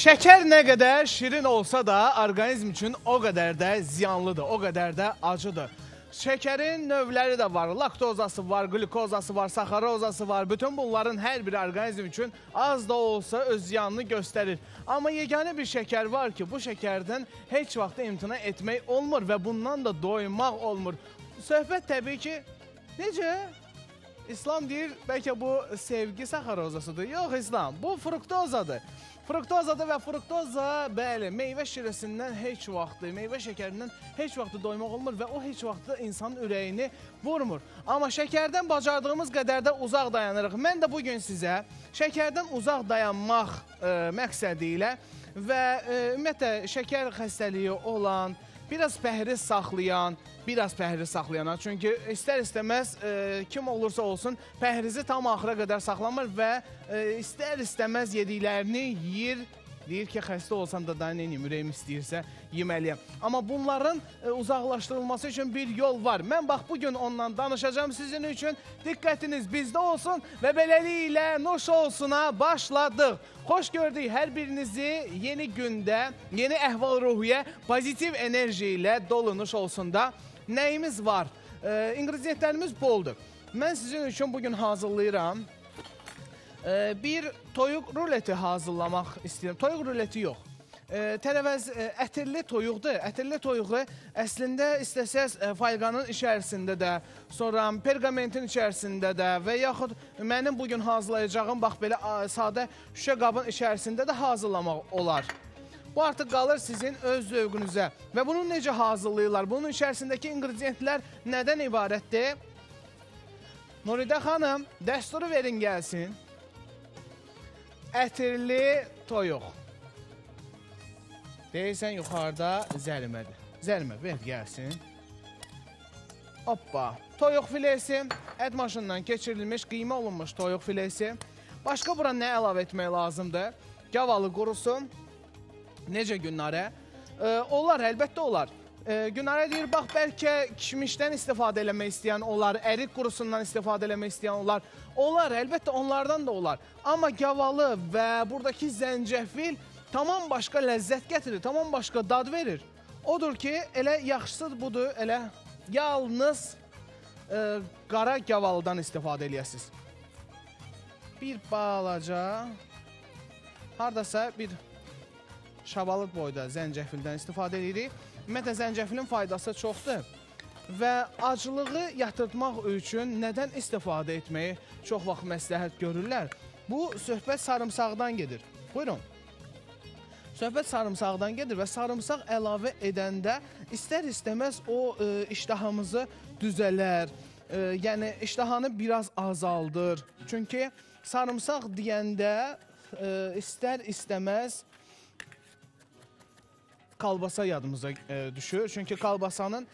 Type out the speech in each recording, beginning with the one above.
Şəkər nə qədər şirin olsa da orqanizm üçün o qədər də ziyanlıdır, o qədər də acıdır. Şəkərin növləri də var, laktozası var, glukozası var, saxarozası var. Bütün bunların hər biri orqanizm üçün az da olsa öz ziyanını göstərir. Amma yeganə bir şəkər var ki, bu şəkərdən heç vaxt imtina etmək olmur və bundan da doymaq olmur. Söhbət təbii ki, necə? İslam deyir, bəlkə bu sevgi saxarozasıdır. Yox İslam, bu fruktozadır. Fruktozadır və fruktoza, bəli, meyvə şirəsindən heç vaxtı, meyvə şəkərindən heç vaxtı doymaq olmur və o heç vaxtı insanın ürəyini vurmur. Amma şəkərdən bacardığımız qədər də uzaq dayanırıq. Mən də bugün sizə şəkərdən uzaq dayanmaq məqsədi ilə və ümumiyyətlə şəkər xəstəliyi olan, biraz pəhriz saxlayan, çünki istər-istəməz kim olursa olsun pəhrizi tam axıra qədər saxlamır və istər-istəməz yediklərini yeyir. Deyir ki, xəstə olsam da neyim, ürəyim istəyirsə yeməliyəm. Amma bunların uzaqlaşdırılması üçün bir yol var. Mən bax, bugün ondan danışacağım sizin üçün. Diqqətiniz bizdə olsun və beləliklə Nuş Olsun'a başladıq. Xoş gördük hər birinizi yeni gündə, yeni əhval-ruhiyyə, pozitiv enerji ilə dolu Nuş Olsun'da. Nəyimiz var? İnqridiyentlərimiz boldur. Mən sizin üçün bugün hazırlayıram. Bir toyuq ruleti hazırlamaq istəyirəm. Toyuq ruleti yox. Tərəvəz ətirli toyuqdur. Ətirli toyuğu əslində istəsəz fayqanın içərisində də, sonra perqamentin içərisində də və yaxud mənim bugün hazırlayacağım bax belə sadə şüşə qabın içərisində də hazırlamaq olar. Bu artıq qalır sizin öz zövqünüzə. Və bunu necə hazırlayırlar? Bunun içərisindəki inqridiyentlər nədən ibarətdir? Nuridə xanım, dəsturu verin gəlsin. Ətirli toyuq. Deyirsən yuxarıda zəlmədir. Zəlmə ver gəlsin. Hoppa. Toyuq filesi, ət maşından keçirilmiş, qiymə olunmuş toyuq filesi. Başqa bura nə əlavə etmək lazımdır? Gavalı qurusun. Necə Günarə? Olar, əlbəttə olar. Günarə deyir, bax, bəlkə kişmişdən istifadə eləmək istəyən olar, ərik qurusundan istifadə eləmək istəyən olar. Olar, əlbəttə onlardan da olar. Amma gavalı və buradakı zəncəfil tamam başqa ləzzət gətirir, tamam başqa dad verir. Odur ki, elə yaxşısı budur, elə yalnız qara gavalıdan istifadə eləyəsiniz. Bir balaca, haradasa bir şabalıd boyda zəncəfildən istifadə edirik. Ümumiyyətlə, zəncəfilin faydası çoxdur və acılığı yatırtmaq üçün nədən istifadə etməyi çox vaxt məsləhət görürlər. Bu, söhbət sarımsaqdan gedir. Buyurun. Söhbət sarımsaqdan gedir və sarımsaq əlavə edəndə istər-istəməz o iştahımızı düzələr, yəni iştahanı biraz azaldır. Çünki sarımsaq deyəndə istər-istəməz kalbasa yadımıza düşür. Çünki kalbasanın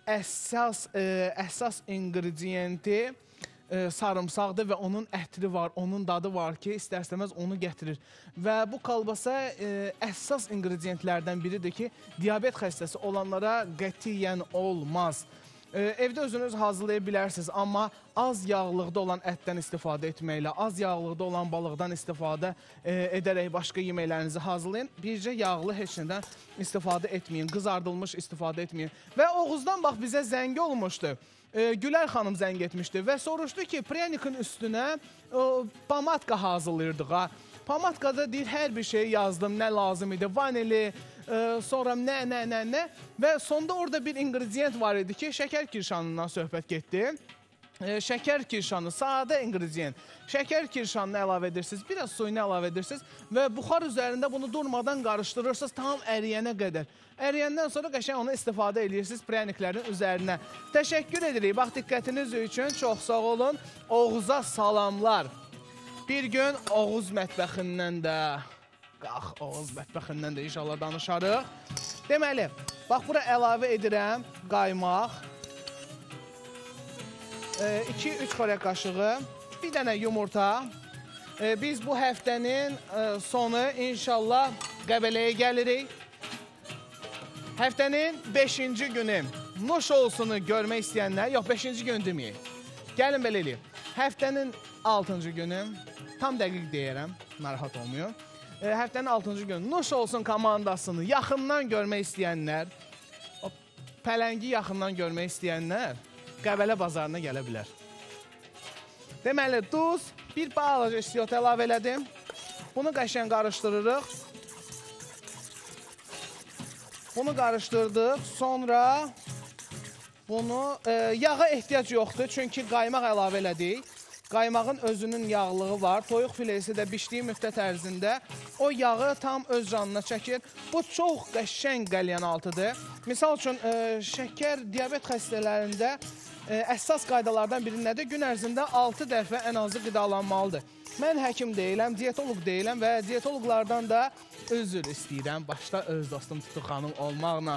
əsas ingrediyenti sarımsaqdır və onun ətri var, onun dadı var ki, istər-istəməz onu gətirir. Və bu kalbasa əsas ingrediyentlərdən biridir ki, diabet xəstəsi olanlara qətiyyən olmaz. Evdə özünüz hazırlaya bilərsiniz, amma az yağlıqda olan ətdən istifadə etməklə, az yağlıqda olan balıqdan istifadə edərək başqa yeməklərinizi hazırlayın. Bircə yağlı heç nədən istifadə etməyin, qızardılmış istifadə etməyin. Və Oğuzdan bax bizə zəng olmuşdu. Gülər xanım zəng etmişdi və soruşdu ki, prenikin üstünə pamatka hazırlayırdıq. Pamatkada deyir, hər bir şey yazdım, nə lazım idi, vanili, sonra nə və sonda orada bir ingrediyent var idi ki, şəkər kirşanından söhbət getdi. Şəkər kirşanı, sadə ingrediyent. Şəkər kirşanını əlavə edirsiniz, biraz suyunu əlavə edirsiniz və buxar üzərində bunu durmadan qarışdırırsınız tam əriyənə qədər. Əriyəndən sonra qəşəng onu istifadə edirsiniz preniklərin üzərinə. Təşəkkür edirik. Bax, diqqətiniz üçün çox sağ olun. Oğuza salamlar. Bir gün Oğuz mətbəxindən də, Oğuz mətbəxindən də inşallah danışarıq. Deməli, bax, bura əlavə edirəm qaymaq. 2-3 xörək qaşığı, bir dənə yumurta. Biz bu həftənin sonu inşallah Qəbələyə gəlirik. Həftənin 5-ci günü Nuş Olsun'u görmək istəyənlər, yox 5-ci gün deməyək. Gəlin belə eləyək. Həftənin 6-cı günü, tam dəqiq deyərəm, narahat olmuyor. həftənin 6-cı günü Nuş Olsun komandasını yaxından görmək istəyənlər, o pələngi yaxından görmək istəyənlər Qəbələ bazarına gələ bilər. Deməli, duz, bir balaca istiyot əlavə elədim. Bunu qəşən qarışdırırıq. Bunu qarışdırdıq. Sonra bunu yağa ehtiyac yoxdur. Çünki qaymaq əlavə elədik. Qaymağın özünün yağlığı var. Toyuq filesi də bişdiyi müddət ərzində o yağı tam öz canına çəkir. Bu çox qəşəng qəlyanaltıdır. Misal üçün, şəkər, diabet xəstələrində əsas qaydalardan biri nədir? Gün ərzində 6 dəfə ən azı qidalanmalıdır. Mən həkim deyiləm, diyetoloq deyiləm və diyetoloqlardan da özür istəyirəm. Başda öz dostum Tutu xanım olmaqla.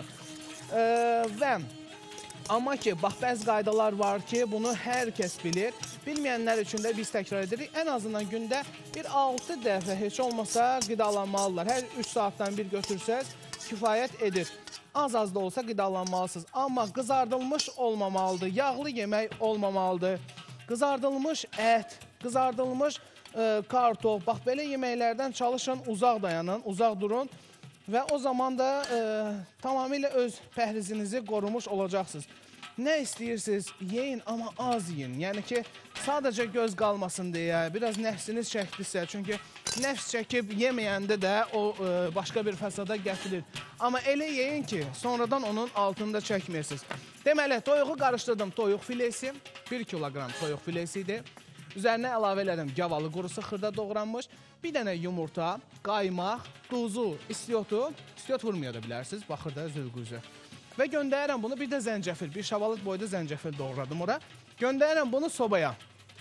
Amma ki, bax, bəzi qaydalar var ki, bunu hər kəs bilir. Bilməyənlər üçün də biz təkrar edirik. Ən azından gündə bir 6 dəfə heç olmasa qidalanmalılar. Hər 3 saatdan bir götürsəz kifayət edir. Az-az da olsa qidalanmalısınız. Amma qızardılmış olmamalıdır, yağlı yemək olmamalıdır. Qızardılmış ət, qızardılmış kartof, bax, belə yeməklərdən çalışın, uzaq dayanın, uzaq durun. Və o zaman da tamamilə öz pəhrizinizi qorumuş olacaqsınız. Nə istəyirsiniz, yeyin, amma az yeyin. Yəni ki, sadəcə göz qalmasın deyə, biraz nəfsiniz çəkdirsə. Çünki nəfs çəkib yeməyəndə də o başqa bir fəsada gətirir. Amma elə yeyin ki, sonradan onun altında çəkmirsiniz. Deməli, toyuğu qarışdırdım. Toyuq filesi, 1 kiloqram toyuq filesidir. Üzərinə əlavə elədim gavalı qurusu xırda doğranmış, bir dənə yumurta, qaymaq, duzu, istiyotu, istiyot vurmaya da bilərsiniz, baxır da zövqüzə. Və göndərirəm bunu, bir də zəncəfil, bir şabalıt boyda zəncəfil doğradım ora. Göndərirəm bunu sobaya.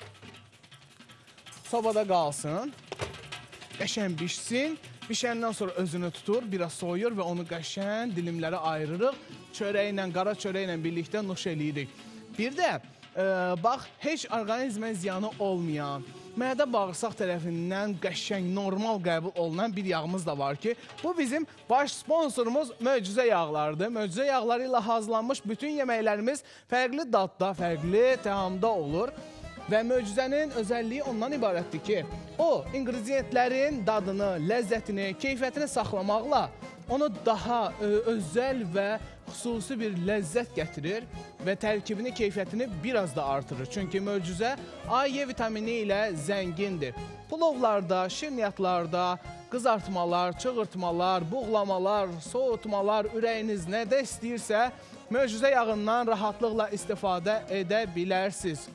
Sobada qalsın, qəşən bişsin, bişəndən sonra özünü tutur, biraz soyur və onu qəşən dilimlərə ayırırıq. Çörəklə, qara çörəklə birlikdə nuş eləyirik. Bir də, bax, heç orqanizmə ziyanı olmayan, mədə bağırsaq tərəfindən qəşəng, normal qəbul olunan bir yağımız da var ki, bu bizim baş sponsorumuz möcüzə yağlardır. Möcüzə yağları ilə hazırlanmış bütün yeməklərimiz fərqli dadda, fərqli təamda olur. Və möcüzənin özəlliyi ondan ibarətdir ki, o, ingrediyentlərin dadını, ləzzətini, keyfiyyətini saxlamaqla onu daha özəl və xüsusi bir ləzzət gətirir və tərkibini, keyfiyyətini biraz da artırır. Çünki möcüzə A, E vitamini ilə zəngindir. Pulovlarda, şirniyyatlarda, qızartmalar, çığırtmalar, buğlamalar, soğutmalar, ürəyiniz nədə istəyirsə, möcüzə yağından rahatlıqla istifadə edə bilərsiniz.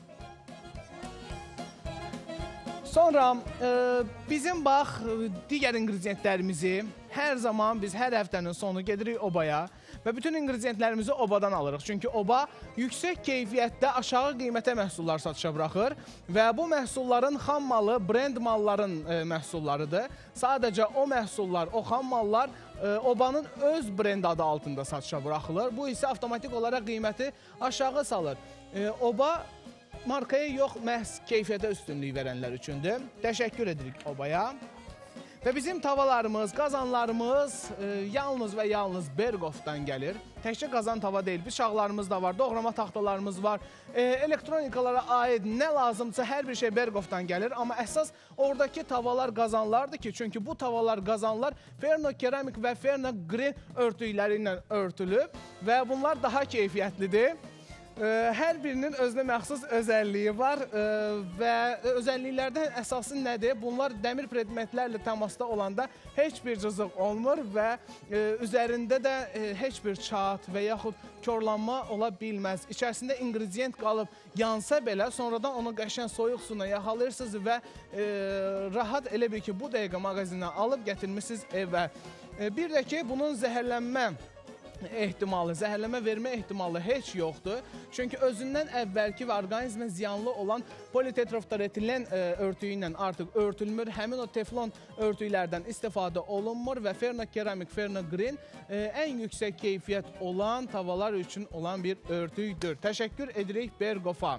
Sonra bizim bax, digər ingrediyentlərimizi hər zaman biz hər həftənin sonu gedirik obaya və bütün ingrediyentlərimizi obadan alırıq. Çünki oba yüksək keyfiyyətdə aşağı qiymətə məhsullar satışa buraxır və bu məhsulların xam malı brend malların məhsullarıdır. Sadəcə o məhsullar, o xam mallar obanın öz brend adı altında satışa buraxılır. Bu isə avtomatik olaraq qiyməti aşağı salır. Oba markaya yox, məhz keyfiyyətə üstünlük verənlər üçündür. Təşəkkür edirik obaya. Və bizim tavalarımız, qazanlarımız yalnız və yalnız Bergofdan gəlir. Təkcə qazan tava deyil, bıçaqlarımız da var, doğrama taxtalarımız var. Elektronikalara aid nə lazımsa hər bir şey Bergofdan gəlir. Amma əsas oradakı tavalar qazanlardır ki, çünki bu tavalar qazanlar Ferno keramik və Ferno Green örtükləri ilə örtülüb və bunlar daha keyfiyyətlidir. Hər birinin özünə məxsus özəlliyi var və özəlliklərdən əsası nədir? Bunlar dəmir predmetlərlə təmasda olanda heç bir cızıq olmur və üzərində də heç bir çat və yaxud körlanma ola bilməz. İçərisində ingredient qalıb yansa belə, sonradan onu qəşən soyuq suyuna yaxalayırsınız və rahat elə bil ki, bu dəqiqə mağazindən alıb gətirmişsiniz evə. Bir də ki, bunun zəhərlənmə ehtimalı, zəhərləmə vermə ehtimalı heç yoxdur. Çünki özündən əvvəlki və orqanizmə ziyanlı olan politetroftoretilen örtüyü ilə artıq örtülmür. Həmin o teflon örtüklərdən istifadə olunmur və Ferno keramik, Ferno Green ən yüksək keyfiyyət olan tavalar üçün olan bir örtüydür. Təşəkkür edirik Bergofa.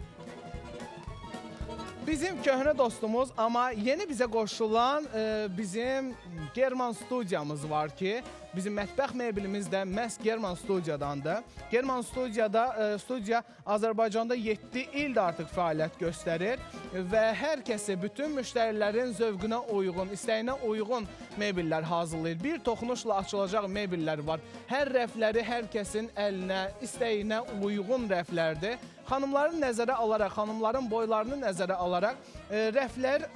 Bizim köhnə dostumuz, amma yeni bizə qoşulan bizim German studiyamız var ki, bizim mətbəx meblimiz də məhz German Studiyadandır. German Studiyada, studiya Azərbaycanda 7 ildir artıq fəaliyyət göstərir və hər kəsi, bütün müştərilərin zövqünə uyğun, istəyinə uyğun mebellər hazırlayır. Bir toxunuşla açılacaq mebellər var. Hər rəfləri hər kəsin əlinə, istəyinə uyğun rəflərdir. Xanımların nəzərə alaraq, xanımların boylarını nəzərə alaraq rəflər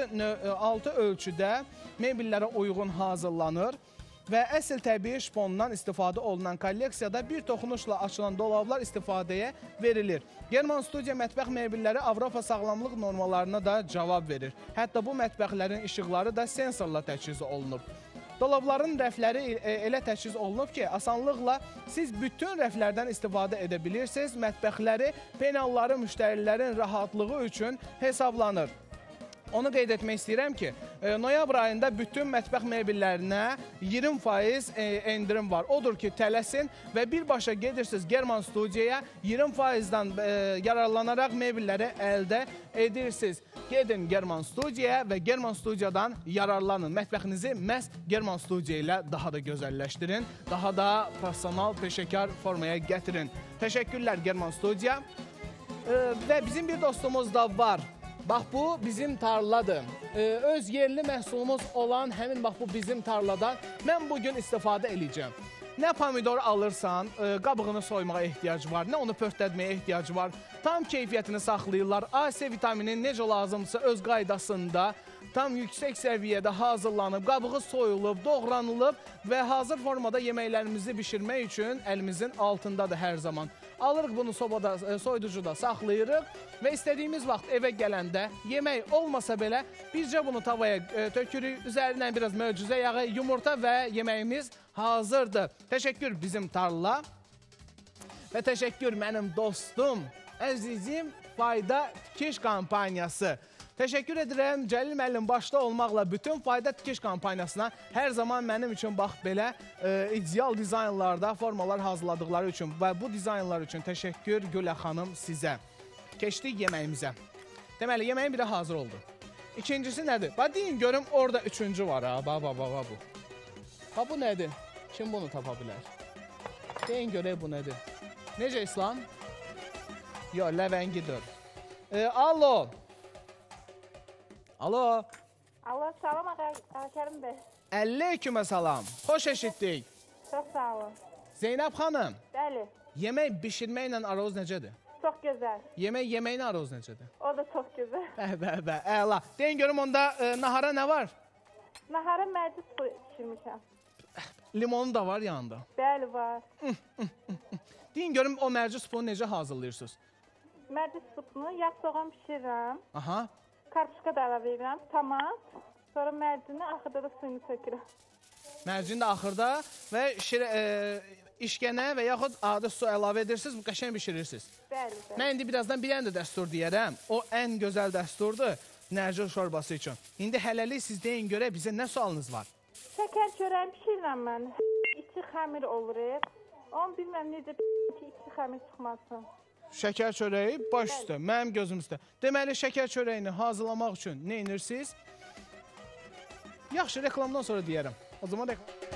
6 ölçüdə mebellərə uyğun hazırlanır və əsl təbii şpondan istifadə olunan kolleksiyada bir toxunuşla açılan dolablar istifadəyə verilir. German Studiya mətbəx mebelləri Avropa sağlamlıq normalarına da cavab verir. Hətta bu mətbəxlərin işıqları da sensorla təchiz olunub. Dolabların rəfləri elə təchiz olunub ki, asanlıqla siz bütün rəflərdən istifadə edə bilirsiniz. Mətbəxləri penalları müştərilərin rahatlığı üçün hesablanır. Onu qeyd etmək istəyirəm ki, noyabr ayında bütün mətbəx mebellərinə 20% endirim var. Odur ki, tələsin və birbaşa gedirsiniz German Studiyaya 20%-dan yararlanaraq mebelləri əldə edirsiniz. Gedin German Studiyaya və German Studiyadan yararlanın. Mətbəxinizi məhz German Studiya ilə daha da gözəlləşdirin, daha da profesional, peşəkar formaya gətirin. Təşəkkürlər German Studiya. Və bizim bir dostumuz da var. Bax, bu bizim tarladır. Öz yerli məhsulumuz olan həmin bax bu bizim tarladan mən bugün istifadə edəcəm. Nə pomidor alırsan, qabığını soymağa ehtiyac var, nə onu pörtlətməyə ehtiyac var. Tam keyfiyyətini saxlayırlar. A, C vitamini necə lazımsa öz qaydasında, tam yüksək səviyyədə hazırlanıb, qabığı soyulub, doğranılıb və hazır formada yeməklərimizi bişirmək üçün əlimizin altındadır hər zaman. Alırıq bunu sobada, soyuducuda saxlayırıq və istədiyimiz vaxt evə gələndə yemək olmasa belə bircə bunu tavaya tökürük, üzərindən biraz möcüzə yağı, yumurta və yeməyimiz hazırdır. Təşəkkür bizim tarla və təşəkkür mənim dostum, əzizim Fayda Tikiş Kampaniyası. Təşəkkür edirəm Cəlil müəllim başda olmaqla bütün Fayda Tikiş Kampaniyasına hər zaman mənim üçün bax belə ideal dizaynlarda formalar hazırladıqları üçün və bu dizaynlar üçün təşəkkür Gülə xanım sizə. Keçdik yeməyimizə. Deməli, yeməyin biri hazır oldu. İkincisi nədir? Bax, deyin görüm, orada üçüncü var ha. Bax, bu. Bax, bu nədir? Kim bunu tapa bilər? Deyin görək bu nədir? Necə İslam? Yox, ləvəngidir. Alo. Alo. Alo, salam Kərim bəy. Əleykümə salam. Xoş eşitdik. Çox sağ olun. Zeynəb xanım. Bəli. Yemək bişirməklə aroz necədir? Çox gözəl. Yeməklə aroz necədir? O da çox gözəl. Bə, əla. Deyin görüm onda nahara nə var? Nahara mərci supu pişirmişəm. Limonu da var yanında. Bəli, var. Deyin görüm o mərci supunu necə hazırlayırsınız? Mərci supunu yağ soğan pişirirəm. Aha. Karpuşka da əlavə edirəm, tomat. Sonra mərcini, axırda da suyunu tökürəm. Mərcini də axırda və işgənə və yaxud adi su əlavə edirsiniz, qəşəng bişirirsiniz. Bəli. Mən indi birazdan bir dənə də dəstur deyərəm. O ən gözəl dəsturdur nərcil şorbası üçün. İndi hələlik siz deyin görə bizə nə sualınız var? Şəkər çörəyini pişirirəm mən. İçi xəmir olur. Onu bilməm necə ki, içi xəmir çıxmasın. Şəkər çörəyi baş üstə, mənim gözüm üstə. Deməli, şəkər çörəyini hazırlamaq üçün nə edirsiniz? Yaxşı, reklamdan sonra deyərəm. O zaman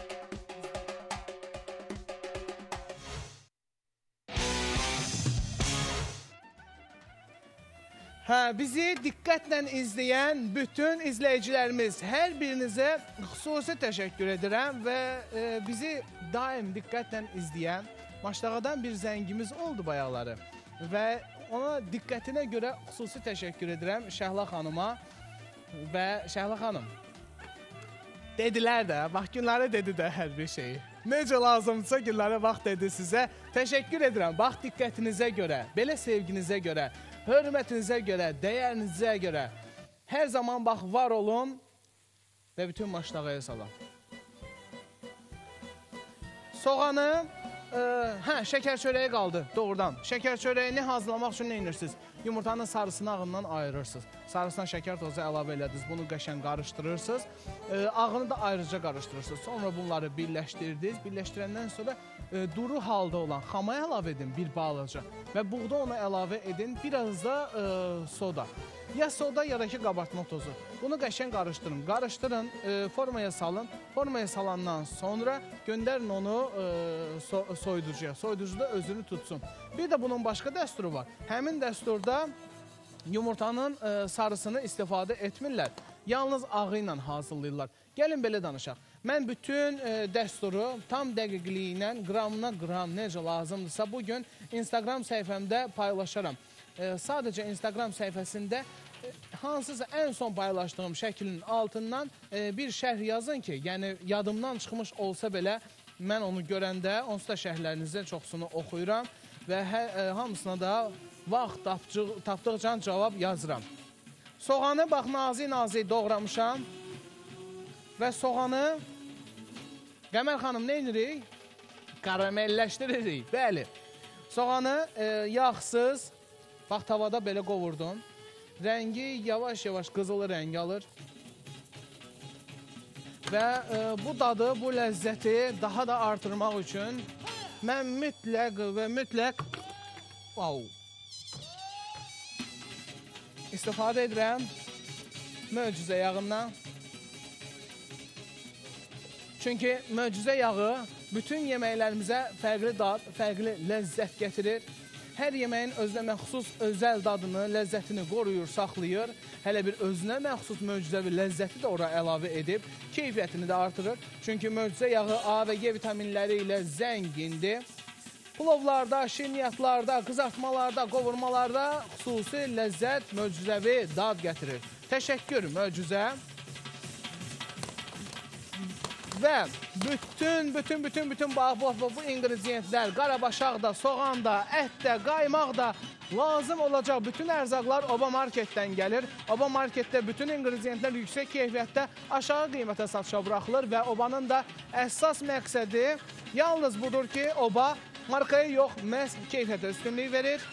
bizi diqqətlə izləyən bütün izləyicilərimiz, hər birinizə xüsusi təşəkkür edirəm və bizi daim diqqətlə izləyən Maşdağadan bir zəngimiz oldu bayaqları və ona diqqətinə görə xüsusi təşəkkür edirəm Şəhla xanıma və Şəhla xanım. Dedilər də, bax günləri dedi də hər bir şeyi. Necə lazımdırsa günləri vaxt dedi sizə. Təşəkkür edirəm, bax diqqətinizə görə, belə sevginizə görə, hörmətinizə görə, dəyərinizə görə. Hər zaman bax var olun və bütün Maşdağaya salam. Soğanı, şəkər çörəyi qaldı doğrudan. Şəkər çörəyini hazırlamaq üçün nə edirsiniz? Yumurtanın sarısını ağından ayırırsınız. Sarısından şəkər tozu əlavə elədiniz. Bunu qəşəng qarışdırırsınız. Ağını da ayrıca qarışdırırsınız. Sonra bunları birləşdirdiniz. Birləşdirəndən sonra duru halda olan xamaya əlavə edin bir balaca. Və buğda ona əlavə edin. Biraz da soda. ya soda ya da ki qabartma tozu. Bunu qəşəng qarışdırın. Qarışdırın, formaya salın. Formaya salandan sonra göndərin onu soyuducuya. Soyuducuda özünü tutsun. Bir də bunun başqa dəsturu var. Həmin dəsturda yumurtanın sarısını istifadə etmirlər. Yalnız ağı ilə hazırlayırlar. Gəlin belə danışaq. Mən bütün dəsturu tam dəqiqliyi ilə qramına qram necə lazımdırsa bugün Instagram səhifəmdə paylaşaram. Sadəcə Instagram səhifəsində hansısa ən son paylaşdığım şəklin altından bir şərh yazın ki, yəni yadımdan çıxmış olsa belə mən onu görəndə onsuz da şərhlərinizdən çoxsunu oxuyuram və hamısına da vaxt tapdıqca cavab yazıram. Soğanı bax nazik-nazik doğramışam və soğanı Qəmər xanım nə edirik? Karamelləşdiririk. Bəli. Soğanı yağsız, bax tavada belə qovurdum. Rəngi yavaş-yavaş qızılı rəng alır. Və bu dadı, bu ləzzəti daha da artırmaq üçün mən mütləq istifadə edirəm möcüzə yağından. Çünki möcüzə yağı bütün yeməklərimizə fərqli dad, fərqli ləzzət gətirir. Hər yeməyin özünə məxsus özəl dadını, ləzzətini qoruyur, saxlayır. Hələ bir özünə məxsus möcüzəvi ləzzəti də ora əlavə edib, keyfiyyətini də artırır. Çünki möcüzə yağı A və G vitaminləri ilə zəngindir. Plovlarda, şirniyyatlarda, qızartmalarda, qovurmalarda xüsusi ləzzət, möcüzəvi dad gətirir. Təşəkkür möcüzə. Və bütün bu ingrediyentlər, qarabaşaq da, soğan da, ət də, qaymaq da lazım olacaq. Bütün ərzaqlar Oba Marketdən gəlir. Oba Marketdə bütün ingrediyentlər yüksək keyfiyyətdə aşağı qiymətə satışa buraxılır və Obanın da əsas məqsədi yalnız budur ki, Oba markaya yox, məhz keyfiyyətə üstünlük verir.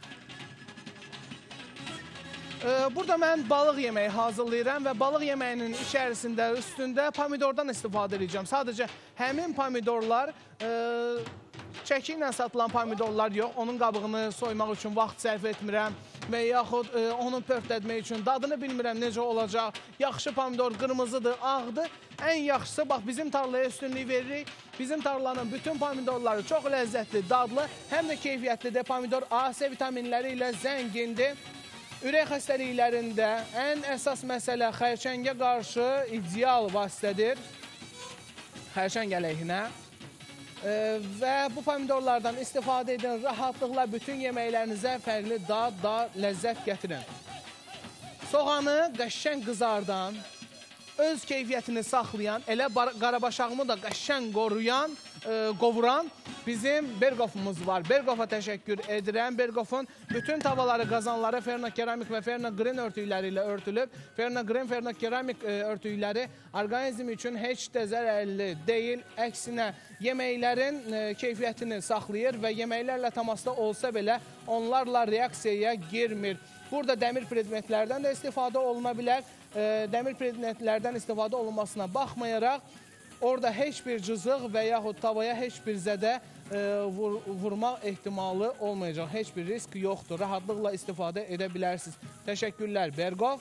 Burada mən balıq yeməyi hazırlayıram və balıq yeməyinin içərisində, üstündə pomidordan istifadə edəcəm. Sadəcə həmin pomidorlar, çəki ilə satılan pomidorlar yox, onun qabığını soymaq üçün vaxt sərf etmirəm və yaxud onu pörtlətmək üçün dadını bilmirəm necə olacaq. Yaxşı pomidor qırmızıdır, ağdır. Ən yaxşısı, bax bizim tarlaya üstünlük veririk. Bizim tarlanın bütün pomidorları çox ləzzətli, dadlı, həm də keyfiyyətlidir. Pomidor A, C vitaminləri ilə zəngindir. Ürək xəstəliklərində ən əsas məsələ xərçəngə qarşı ideal vasitədir. Xərçəng əleyhinə. Və bu pomidorlardan istifadə edin, rahatlıqla bütün yeməklərinizə fərqli dad, ləzzət gətirin. Soğanı qəşəng qızardan, öz keyfiyyətini saxlayan, elə qarabaşağımı da qəşəng qovuran bizim Bergofumuz var. Bergofa təşəkkür edirəm. Bergofun bütün tavaları, qazanları Ferno keramik və Ferno Green örtükləri ilə örtülüb. Ferno Green, Ferno keramik örtükləri orqanizm üçün heç də zərərli deyil. Əksinə yeməklərin keyfiyyətini saxlayır və yeməklərlə təmasda olsa belə onlarla reaksiyaya girmir. Burada dəmir predmetlərdən də istifadə oluna bilər. Dəmir predmetlərdən istifadə olunmasına baxmayaraq, orada heç bir cızıq və yaxud tavaya heç bir zədə vurmaq ehtimalı olmayacaq. Heç bir risk yoxdur. Rahatlıqla istifadə edə bilərsiniz. Təşəkkürlər Bergov.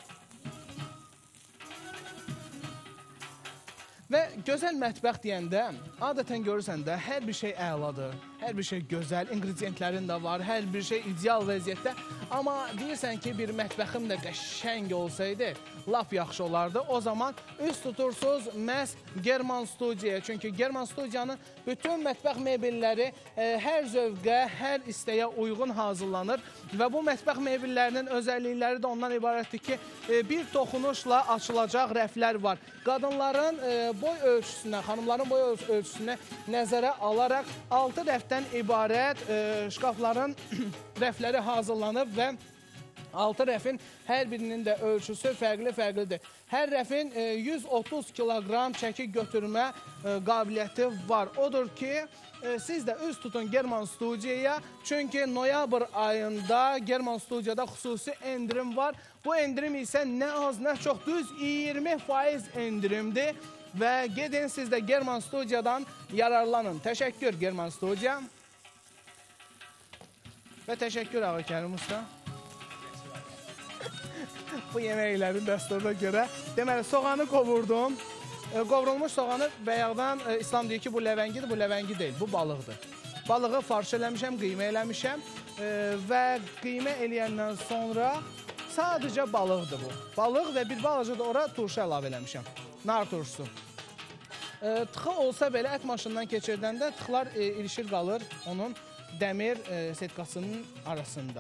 Və gözəl mətbəx deyəndə, adətən görürsən də hər bir şey əladır. Hər bir şey gözəl, ingrediyentlərin də var, hər bir şey ideal vəziyyətdə. Amma deyirsən ki, bir mətbəxim də qəşəng olsaydı, lap yaxşı olardı. O zaman üst tutursuz məhz German Studiyaya. Çünki German Studiyanın bütün mətbəx mebelləri hər zövqə, hər istəyə uyğun hazırlanır. Və bu mətbəx mebellərinin özəllikləri də ondan ibarətdir ki, bir toxunuşla açılacaq rəflər var. Qadınların boy ölçüsünə, xanımların boy ölçüsünə nəzərə alaraq 6 rəfdən ibarət şkafların rəfləri hazırlanıb və 6 rəfin hər birinin də ölçüsü fərqli-fərqlidir. Hər rəfin 130 kiloqram çəki götürmə qabiliyyəti var. Odur ki, siz də üz tutun German Studiyaya. Çünki noyabr ayında German Studiyada xüsusi endirim var. Bu endirim isə nə az, nə çox, düz 20% endirimdir. Və gedin siz də German Studiyadan yararlanın. Təşəkkür German Studiya. Və təşəkkür Ağa Kərim Usta. Bu yeməklərin dəsturuna görə. Deməli, soğanı qovurdum. Qovrulmuş soğanı bayaqdan İslam deyir ki, bu ləvəngidir, bu ləvəngi deyil, bu balıqdır. Balığı farş eləmişəm, qıymə eləmişəm və qıymə eləyəndən sonra sadəcə balıqdır bu. Balıq və bir balaca da ora turşu əlavə eləmişəm. Nar turşusu. Tıxı olsa belə ət maşından keçirdəndə tıxlar ilişir qalır onun dəmir setkasının arasında.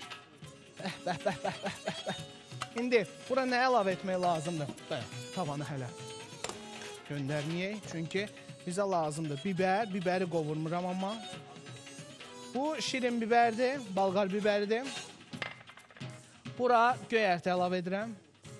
İndi bura nə əlavə etmək lazımdır? Tavanı hələ göndərməyək. Çünki bizə lazımdır bibər. Biberi qovurmuram amma. Bu şirin bibərdir, balqar bibərdir. Bura göyərti əlavə edirəm.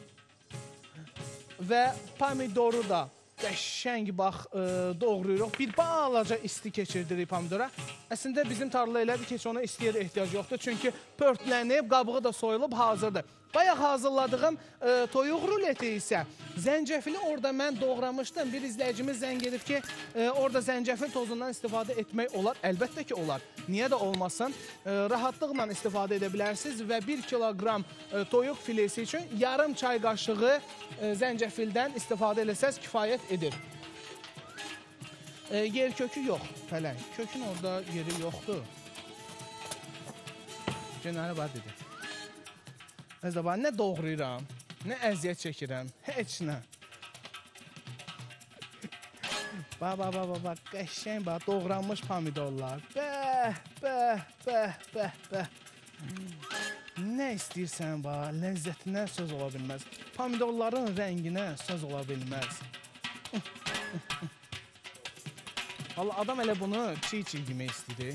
Və pomidoru da qəşəng bax doğrayırıq. Bir balaca isti keçirdirik pomidora. Əslində bizim tarla elədir ki, heç ona istiyə də ehtiyac yoxdur. Çünki pörtlənib, qabığı da soyulub hazırdır. Bayaq hazırladığım toyuq ruleti isə zəncəfili orada mən doğramışdım. Bir izləyicimiz zəng edib ki, orada zəncəfil tozundan istifadə etmək olar. Əlbəttə ki, olar. Niyə də olmasın? Rahatlıqla istifadə edə bilərsiniz və 1 kiloqram toyuq filesi üçün yarım çay qaşığı zəncəfildən istifadə eləsəz kifayət edir. Yer kökü yox, fələng. Kökün orada yeri yoxdur. Genəli var dedi. Əzəba, nə doğrayıram, nə əziyyət çəkirəm, heç nə. Bax, qəşəng bax, doğranmış pomidorlar. Bəh. Nə istəyirsən bax, ləzzətinə söz ola bilməz. Pomidorların rənginə söz ola bilməz. Vallahi adam elə bunu çiğ-çiğ yemək istəyir.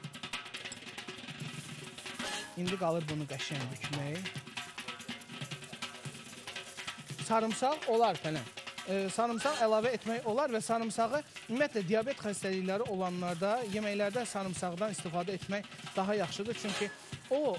İndi qalır bunu qəşəng bükmək. Sarımsaq olar fələn. Sarımsaq əlavə etmək olar və sarımsağı ümumiyyətlə diabet xəstəlikləri olanlarda yeməklərdə sarımsaqdan istifadə etmək daha yaxşıdır. Çünki o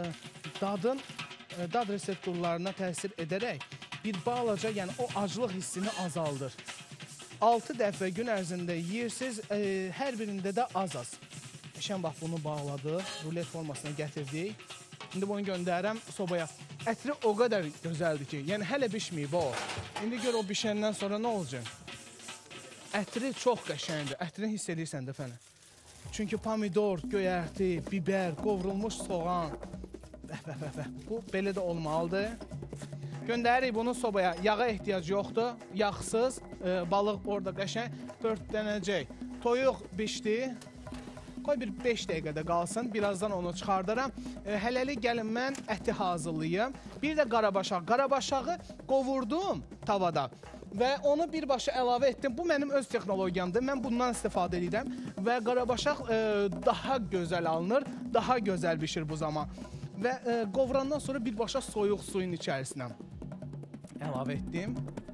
dad reseptorlarına təsir edərək bir balaca, yəni o aclıq hissini azaldır. 6 dəfə gün ərzində yeyirsiniz, hər birində də az-az. Şən bax bunu bağladı, rulet formasına gətirdik. İndi bunu göndərirəm sobaya. Ətri o qədər gözəldir ki, yəni hələ bişməyib o. İndi gör o bişəndən sonra nə olacaq? Ətri çox qəşəngdir, ətrini hiss edirsən də fənə. Çünki pomidor, göyərti, bibər, qovrulmuş soğan. Bu belə də olmalıdır. Göndəririk bunu sobaya. Yağa ehtiyac yoxdur, yağsız, balıq orada qəşəng pörtlənəcək. Toyuq bişdi. Qoy bir 5 dəqiqədə qalsın, birazdan onu çıxardaram. Hələlik gəlin mən əti hazırlayım. Bir də qarabaşaq. Qarabaşağı qovurdum tavada və onu birbaşa əlavə etdim. Bu mənim öz texnologiyamdır. Mən bundan istifadə edirəm və qarabaşaq daha gözəl alınır, daha gözəl bişir bu zaman. Və qovurandan sonra birbaşa soyuq suyun içərisinə əlavə etdim.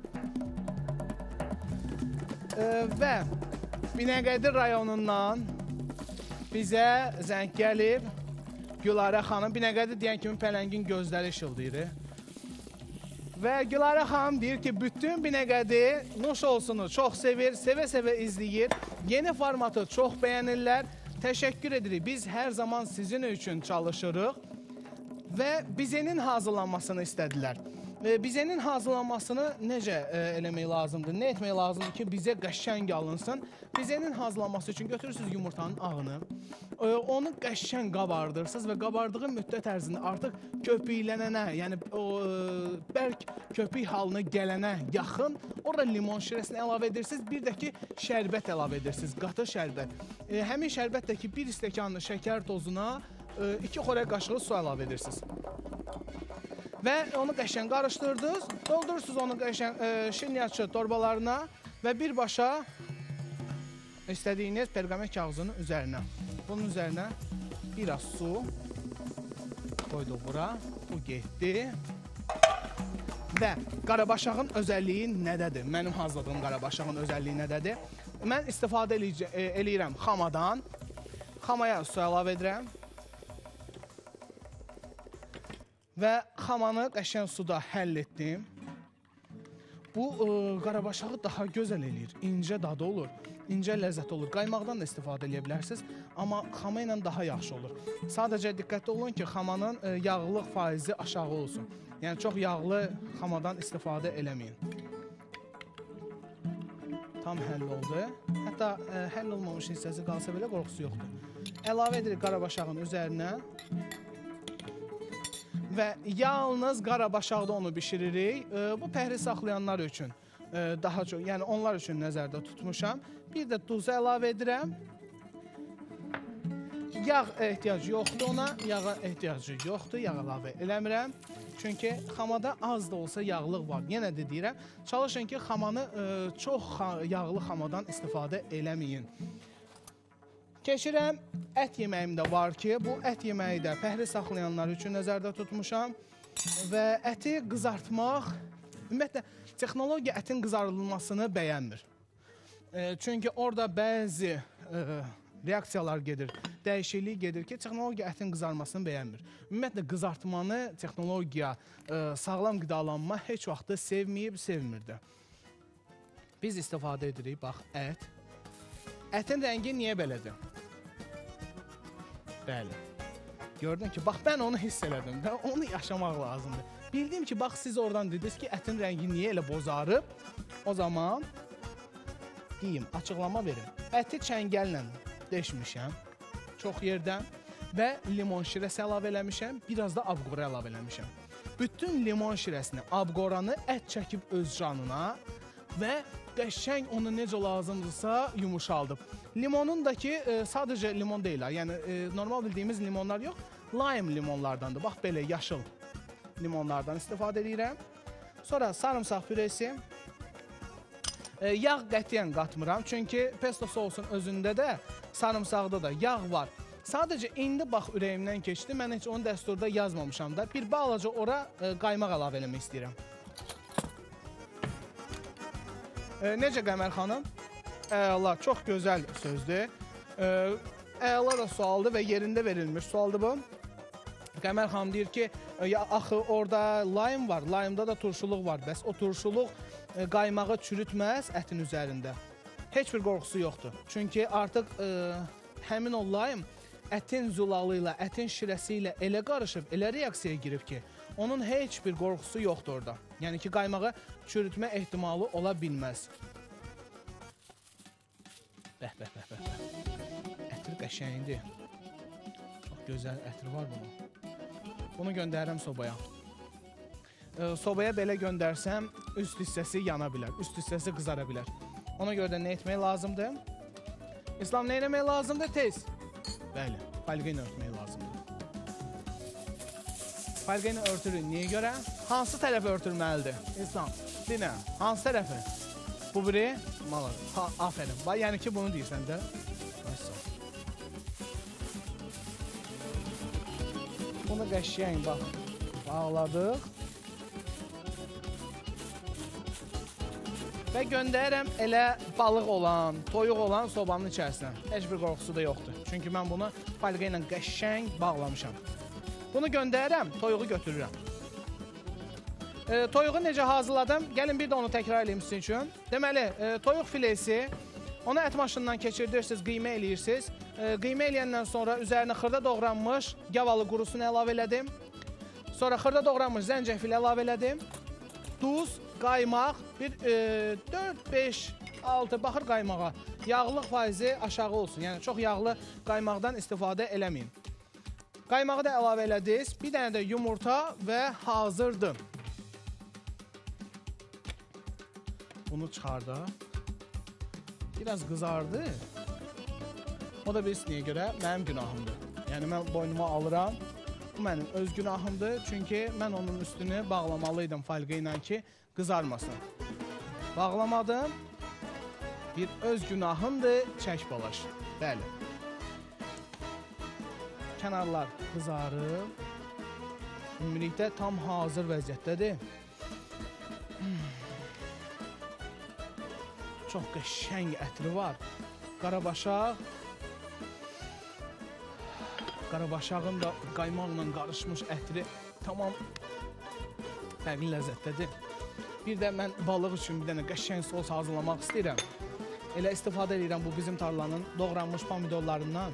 Və Binəqədi rayonundan bizə zəng gəlib, Gülarə xanım, Binəqədi deyən kimi pələngin gözləri işıldayır. Və Gülarə xanım deyir ki, bütün Binəqədi nuş olsunu çox sevir, sevə-sevə izləyir. Yeni formatı çox bəyənirlər. Təşəkkür edirik. Biz hər zaman sizin üçün çalışırıq və bizənin hazırlanmasını istədilər. Bizənin hazırlanmasını necə eləmək lazımdır? Nə etmək lazımdır ki, bizə qəşəng alınsın? Bizənin hazırlanması üçün götürürsünüz yumurtanın ağını, onu qəşəng qabardırsınız və qabardığı müddət ərzində artıq köpüklənənə, yəni bərk köpük halına gələnə yaxın, orada limon şirəsini əlavə edirsiniz, bir də ki, şərbət əlavə edirsiniz, qatı şərbət. Həmin şərbətdə ki, 1 stəkanlı şəkər tozuna 2 xörək qaşığı su əlavə edirsiniz. Və onu qəşəng qarışdırdınız, doldurursunuz onu qəşəng şirniyyatçı torbalarına və birbaşa istədiyiniz perqament kağızının üzərinə. Bunun üzərinə biraz su qoyduq bura, bu getdi. Və qarabaşağın özəlliyi nədədir? Mənim hazırladığım qarabaşağın özəlliyi nədədir? Mən istifadə eləyirəm xamadan, xamaya su əlavə edirəm. Və xamanı qəşəng suda həll etdim. Bu qarabaşağı daha gözəl eləyir, incə dadı olur. incə ləzzət olur. Qaymaqdan da istifadə edə bilərsiniz, amma xama ilə daha yaxşı olur. Sadəcə diqqətli olun ki, xamanın yağlılıq faizi aşağı olsun. Yəni çox yağlı xamadan istifadə eləməyin. Tam həll oldu. Hətta həll olmamış hissəsi qalsa belə qorxusu yoxdur. Əlavə edirik qarabaşağın üzərinə. Və yalnız qarabaşaqda onu bişiririk. Bu pəhri saxlayanlar üçün daha çox, yəni onlar üçün nəzərdə tutmuşam. Bir də duzu əlavə edirəm. Yağ ehtiyacı yoxdur ona, yağa ehtiyacı yoxdur, yağ əlavə eləmirəm. Çünki xamada az da olsa yağlıq var. Yenə də deyirəm, çalışın ki, xamanı çox yağlı xamadan istifadə eləməyin. Keçirəm, ət yeməyim də var ki, bu ət yeməyi də pəhri saxlayanlar üçün nəzərdə tutmuşam. Və əti qızartmaq, ümumiyyətlə, texnologiya ətin qızarılmasını bəyənmir. Çünki orada bəzi reaksiyalar gedir, dəyişiklik gedir ki, texnologiya ətin qızarmasını bəyənmir. Ümumiyyətlə, qızartmanı, texnologiya, sağlam qidalanma heç vaxtı sevməyib, sevmirdi. Biz istifadə edirik, bax, ət. Ətin rəngi niyə belədir? Bəli. Gördün ki, bax, mən onu hiss elədim və onu yaşamaq lazımdır. Bildim ki, bax, siz oradan dediniz ki, ətin rəngi niyə elə bozarıb? O zaman deyim, açıqlama verim. Əti çəngəllə deşmişəm, çox yerdən və limon şirəsi əlavə eləmişəm, biraz da abqora əlavə eləmişəm. Bütün limon şirəsini, abqoranı ət çəkib öz canına və qəşəng onu necə lazımdırsa yumuşaldıb. Limonun da ki, sadəcə limon deyil, yəni normal bildiyimiz limonlar yox, lime limonlardandır. Bax, belə yaşıl limonlardan istifadə edirəm. Sonra sarımsaq püresi. Yağ qətiyyən qatmıram, çünki pesto sousun özündə də, sarımsaqda da yağ var. Sadəcə indi bax ürəyimdən keçdi, mən heç onu dəsturda yazmamışam da. Bir balaca ora qaymaq əlavə eləmək istəyirəm. Necə Qəmər xanım? Əla, çox gözəl sözdür. Əla da sualdır və yerində verilmiş sualdır bu. Qəmər xanım deyir ki, axı orada lime var, lime'da da turşuluq var. Bəs o turşuluq qaymağı çürütməz ətin üzərində. Heç bir qorxusu yoxdur. Çünki artıq həmin o lime ətin zulalı ilə, ətin şirəsi ilə elə qarışıb, elə reaksiyaya girib ki, onun heç bir qorxusu yoxdur orada. Yəni ki, qaymağı çürütmə ehtimalı ola bilməz. Bəh. Ətir qəşəyindir. Çox gözəl ətri var bunun. Bunu göndərirəm sobaya. Sobaya belə göndərsəm, üst hissəsi yana bilər, üst hissəsi qızara bilər. Ona görə də nə etmək lazımdır? İslam, nə etmək lazımdır? Tez. Bəli, folqayla örtmək lazımdır. Folqayla örtürük. Niyə görə? Hansı tərəfi örtülməlidir? İslam, dinə, hansı tərəfi? Bu biri? Malır. Afərin. Yəni ki, bunu deyirsən də. Bunu qəşəyən, bax, bağladıq. Və göndərirəm elə balıq olan, toyuq olan sobanın içərisinə. Heç bir qorxusu da yoxdur. Çünki mən bunu folqa ilə qəşəng bağlamışam. Bunu göndərirəm, toyuğu götürürəm. Toyuğu necə hazırladım? Gəlin bir də onu təkrar edeyim sizin üçün. Deməli, toyuq filesi, onu ət maşından keçirirsiniz, qıymə eləyirsiniz. Qıymə eləyəndən sonra üzərinə xırda doğranmış gavalı qurusunu əlavə elədim. Sonra xırda doğranmış zəncəfil əlavə elədim. Duz, qaymaq, bir 4, 5, 6, baxır qaymağa. Yağlılıq faizi aşağı olsun. Yəni, çox yağlı qaymaqdan istifadə eləməyin. Qaymağı da əlavə elədiniz. Bir dənə də yumurta və hazırdır. Bunu çıxardıq. Biraz qızardı. O da bilsiniyə görə mənim günahımdır. Yəni, mən boynuma alıram. Bu mənim öz günahımdır. Çünki mən onun üstünü bağlamalıydım folqa ilə ki, qızarmasın. Bağlamadım. Bir öz günahımdır, çək balaş. Bəli. Kənarlar qızarıb. Ümumilikdə tam hazır vəziyyətdədir. Çox qəşəng ətri var. Qarabaşaq. Qarabaşağın da qaymaqla qarışmış ətri tamam fərqli ləzzətdədir. Bir də mən balıq üçün bir dənə qəşəng sos hazırlamaq istəyirəm. Elə istifadə edirəm bu bizim tarlanın doğranmış pomidorlarından.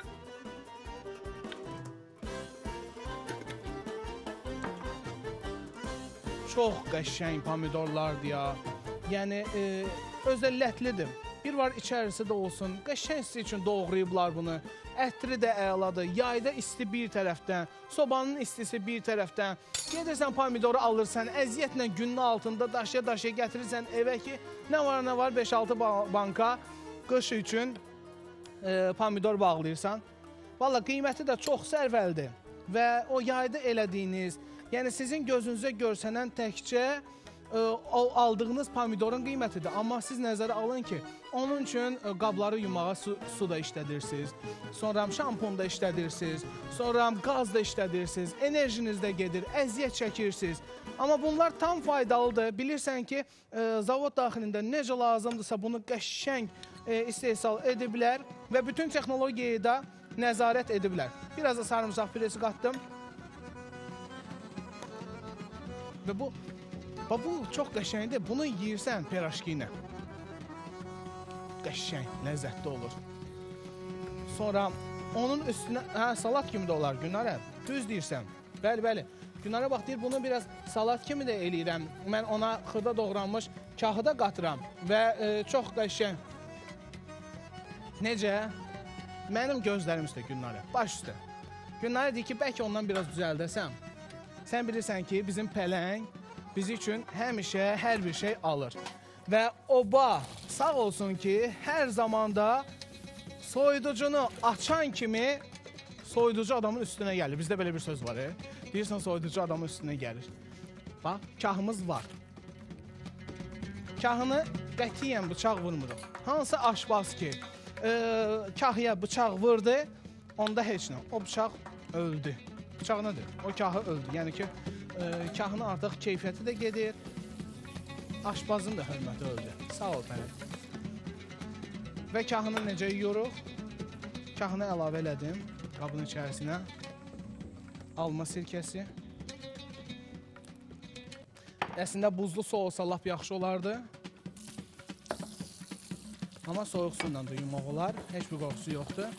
Çox qəşəng pomidorlardır ya. Yəni, özü lətlidir. Bir var içərisi də olsun. Qəşəng sizin üçün doğrayıblar bunu. Ətri də əladır. Yayda isti bir tərəfdən, sobanın istisi bir tərəfdən. Gedirsən pomidoru alırsan, əziyyətlə günün altında daşıya gətirirsən evə ki, nə var 5-6 banka qış üçün pomidor bağlayırsan. Valla qiyməti də çox sərvəldir və o yayda elədiyiniz, yəni sizin gözünüzə görsənən təkcə aldığınız pomidorun qiymətidir. Amma siz nəzərə alın ki, onun üçün qabları yumağa su da işlədirsiniz, sonra şampun da işlədirsiniz, sonra qaz da işlədirsiniz, enerjiniz də gedir, əziyyət çəkirsiniz. Amma bunlar tam faydalıdır. Bilirsən ki, zavod daxilində necə lazımdırsa bunu qəşəng istehsal ediblər və bütün texnologiyayı da nəzarət ediblər. Biraz da sarımsaq püresi qatdım. Və bu çox qəşəngdir. Bunu yeyirsən piraşki ilə. Qəşəng, ləzzətli olur. Sonra onun üstünə, salat kimi də olar Günarə. Düz deyirsən. Bəli. Günarə bax deyir, bunu biraz salat kimi də eləyirəm. Mən ona xırda doğranmış kahı da qatıram və çox qəşəng. Necə? Mənim gözlərim üstə Günarə, baş üstə. Günarə deyir ki, bəlkə ondan biraz düzəldəsəm. Sən bilirsən ki, bizim pələng bizi üçün həmişə hər bir şey alır. Və oba sağ olsun ki, hər zamanda soyuducunu açan kimi soyuducu adamın üstünə gəlir. Bizdə belə bir söz var. Deyirsən, soyuducu adamın üstünə gəlir. Bax, kahımız var. Kahını qətiyyən bıçaq vurmuruq. Hansı aşbaz ki, kahıya bıçaq vurdu, onda heç nə. O bıçaq öldü. Bıçaq nədir? O kahı öldü. Yəni ki, kahının artıq keyfiyyəti də gedir. Aşbazın da hörməti öldü. Sağ ol pələng. Və kahını necə yiyoruq? Kahını əlavə elədim qabın içərisinə. Alma sirkəsi. Əslində buzlu su olsa lap yaxşı olardı. Amma soyuq suyla da yumaq olar. Heç bir qorxusu yoxdur.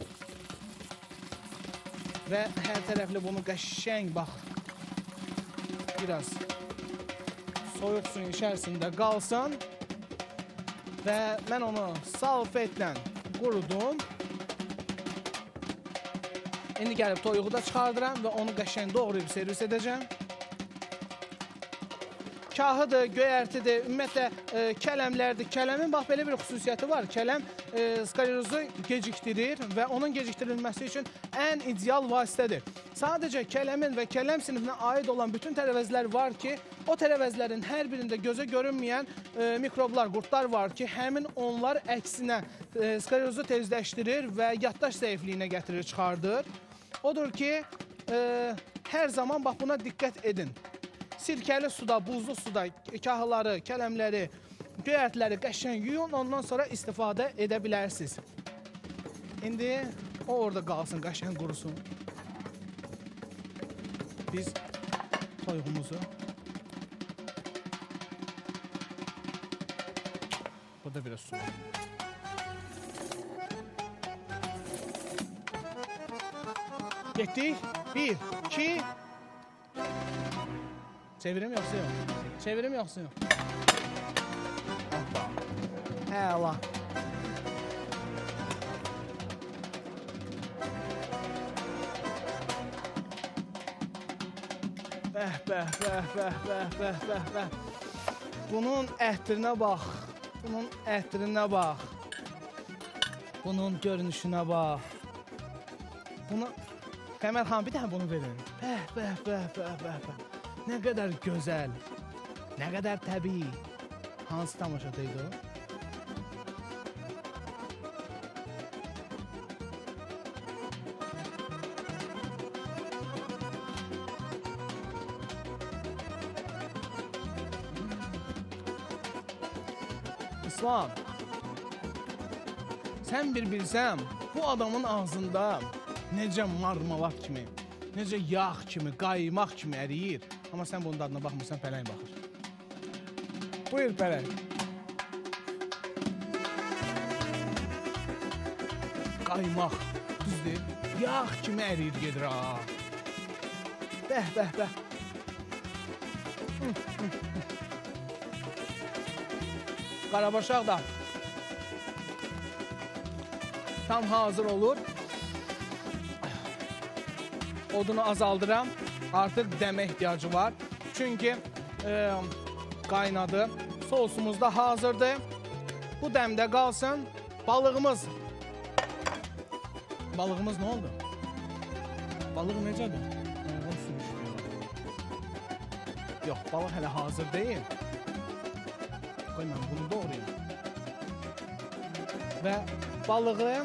Və hər tərəfli bunu qəşəng bax. Biraz soyuq suyun içərisində qalsın. Və mən onu salfetlə qurudum. İndi gəlib toyuğu da çıxardıram və onu qəşəng doğrayıb servis edəcəm. Kahıdır, göyərtidir, ümumiyyətlə kələmlərdir. Kələmin bax belə bir xüsusiyyəti var. Kələm sklerozu gecikdirir və onun gecikdirilməsi üçün ən ideal vasitədir. Sadəcə kələmin və kələm sinifinə aid olan bütün tərəvəzlər var ki, o tərəvəzlərin hər birində gözə görünməyən mikroblar, qurtlar var ki, həmin onlar əksinə sklerozu tezləşdirir və yaddaş zəifliyinə gətirir, çıxardır. Odur ki, hər zaman bax buna diqqət edin. Sirkəli suda, buzlu suda kahıları, kələmləri, göyərtiləri qəşəng yuyun, ondan sonra istifadə edə bilərsiniz. İndi o orada qalsın, qəşəng qurusun. Biz toyuğumuzu burada biraz su var. Getdik. 1, 2. Çevirim yoxsa yox? Çevirim yoxsa yox? Əla. Bəh. Bunun ətrinə bax. Bunun ətrinə bax. Bunun görünüşünə bax. Bunu Qəmər xan bir dənə bunu verin. Bəh. Nə qədər gözəl, nə qədər təbii. Hansı tamaşada idi o? İslam, sən bir bilsəm, bu adamın ağzında necə marmalat kimi, necə yağ kimi, qaymaq kimi əriyir. Amma sən bunun dadına baxmırsan, pələng baxır. Buyur pələng. qaymaq, düzdür? Yağ kimi əriyir gedir ha. Bəh, bəh, bəh. Qarabaşaq da tam hazır olur. Odunu azaldıram. Artıq dəmə ehtiyacı var. Çünki qaynadı. Sosumuz da hazırdır. Bu dəmdə qalsın. Balığımız. Balığımız nə oldu? Balıq necədir? Yox, balıq hələ hazır deyil. Qoy mən bunu doğrayayım. Və balığı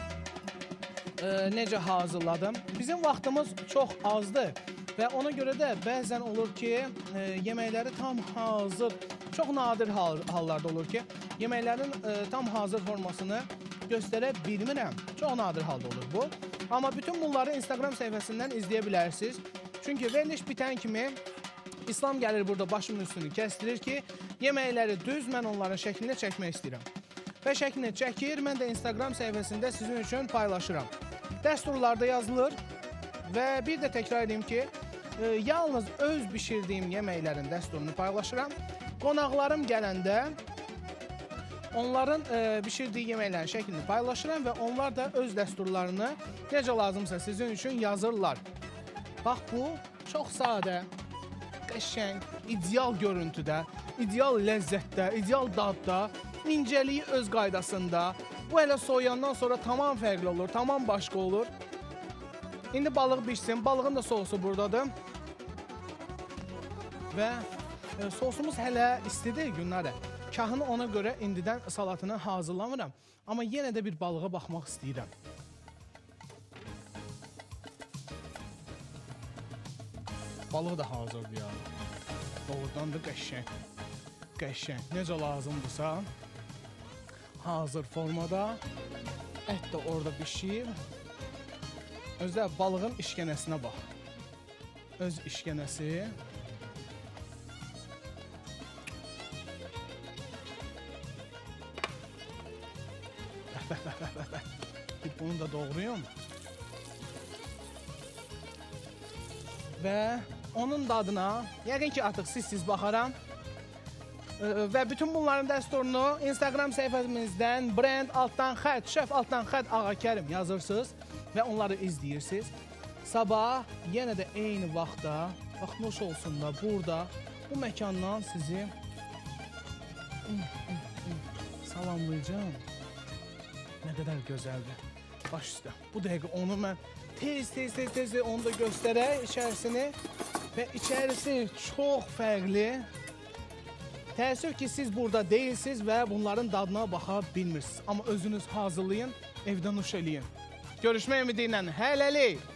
necə hazırladım? Bizim vaxtımız çox azdır və ona görə də bəzən olur ki, yeməkləri tam hazır, çox nadir hallarda olur ki, yeməklərin tam hazır formasını göstərə bilmirəm. Çox nadir halda olur bu. Amma bütün bunları Instagram səhifəsindən izləyə bilərsiniz. Çünki veriliş bitən kimi İslam gəlir burada başımın üstünü kəstirir ki, yeməkləri düz, mən onların şəklini çəkmək istəyirəm. Və şəklini çəkir, mən də Instagram səhifəsində sizin üçün paylaşıram. Dəsturlarda yazılır və bir də təkrar edeyim ki, yalnız öz bişirdiyim yeməklərin dəsturunu paylaşıram. Qonaqlarım gələndə onların bişirdiyi yeməklərin şəklini paylaşıram və onlar da öz dəsturlarını necə lazımsa sizin üçün yazırlar. Bax bu çox sadə, qəşəng, ideal görüntüdə, ideal ləzzətdə, ideal dadda, incəliyi öz qaydasında. Bu elə soyandan sonra tamam fərqli olur, tamam başqa olur. İndi balıq bişsin, balığın da sosu buradadır. Və sosumuz hələ istidir günlərə. Kahını ona görə indidən salatını hazırlamıram. Amma yenə də bir balığa baxmaq istəyirəm. Balıq da hazırdır ya. Doğrudan da qəşəng. Qəşəng. Necə lazımdırsa hazır formada. Ət də orada bişir. Özdə balığın işkənəsinə bax. Öz işkənəsi. Bir bunu da doğrayım. Və onun dadına, yəqin ki artıq siz baxaram. Və bütün bunların dəsturunu Instagram səhifəmizdən brand altdan xətt, şəf altdan xətt Ağakərim yazırsınız və onları izləyirsiniz. Sabah yenə də eyni vaxtda, baxmış olsun da burada, bu məkandan sizi salamlayacağım. Nə qədər gözəldir. Baş üstə. Bu dəqiqə onu mən tez onu da göstərək içərisini və içərisi çox fərqli. Təəssüf ki, siz burada deyilsiniz və bunların dadına baxa bilmirsiniz. Amma özünüz hazırlayın, evdə nuş eləyin. Görüşmək ümidi ilə hələlik.